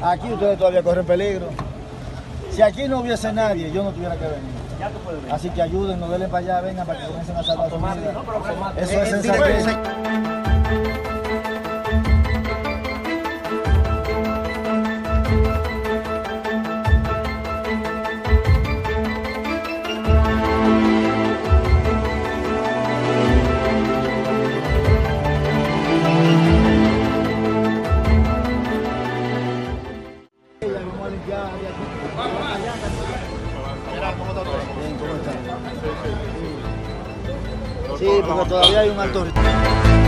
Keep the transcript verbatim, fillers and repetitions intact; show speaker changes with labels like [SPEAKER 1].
[SPEAKER 1] Aquí ustedes todavía corren peligro. Si aquí no hubiese nadie, yo no tuviera que venir. Así que ayúdennos, denle para allá, vengan para que comiencen a salvar su vida. Eso es sensatez. Sí, porque todavía hay un alto riesgo.